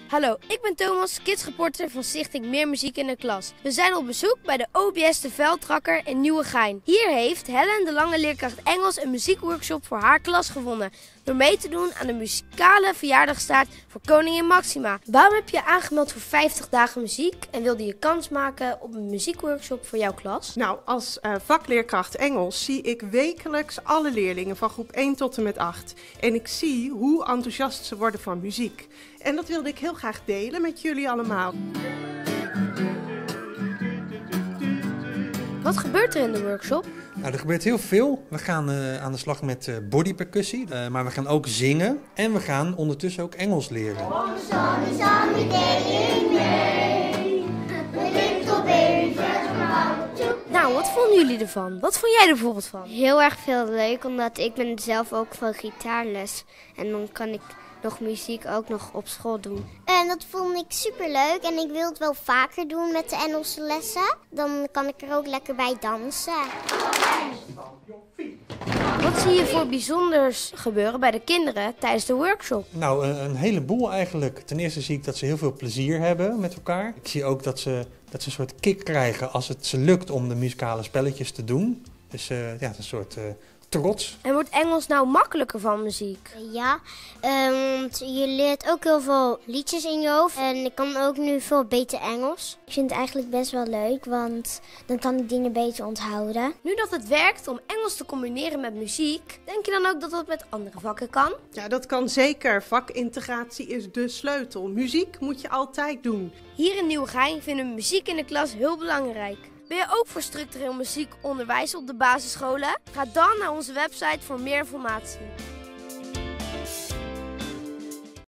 Hallo, ik ben Thomas, kidsreporter van Stichting Meer Muziek in de Klas. We zijn op bezoek bij de OBS de Veldtrakker in Nieuwegein. Hier heeft Helen, de lange leerkracht Engels, een muziekworkshop voor haar klas gewonnen. Door mee te doen aan de muzikale verjaardagstaart voor Koningin Maxima. Waarom heb je je aangemeld voor 50 dagen muziek en wilde je kans maken op een muziekworkshop voor jouw klas? Nou, als vakleerkracht Engels zie ik wekelijks alle leerlingen van groep 1 tot en met 8. En ik zie hoe enthousiast ze worden van muziek. En dat wilde ik heel graag delen met jullie allemaal. Wat gebeurt er in de workshop? Nou, er gebeurt heel veel. We gaan aan de slag met bodypercussie, maar we gaan ook zingen en we gaan ondertussen ook Engels leren. Nou, wat vonden jullie ervan? Wat vond jij er bijvoorbeeld van? Heel erg veel leuk, omdat ik ben zelf ook van gitaarles. En dan kan ik nog muziek ook nog op school doen. En dat vond ik superleuk en ik wil het wel vaker doen met de Engelse lessen. Dan kan ik er ook lekker bij dansen. Wat zie je voor bijzonders gebeuren bij de kinderen tijdens de workshop? Nou, een heleboel eigenlijk. Ten eerste zie ik dat ze heel veel plezier hebben met elkaar. Ik zie ook dat ze een soort kick krijgen als het ze lukt om de muzikale spelletjes te doen. Dus ja, het is een soort trots. En wordt Engels nou makkelijker van muziek? Ja, want je leert ook heel veel liedjes in je hoofd. En ik kan ook nu veel beter Engels. Ik vind het eigenlijk best wel leuk, want dan kan ik dingen beter onthouden. Nu dat het werkt om Engels te combineren met muziek, denk je dan ook dat dat met andere vakken kan? Ja, dat kan zeker. Vakintegratie is de sleutel. Muziek moet je altijd doen. Hier in Nieuwegein vinden we muziek in de klas heel belangrijk. Ben je ook voor structureel muziekonderwijs op de basisscholen? Ga dan naar onze website voor meer informatie.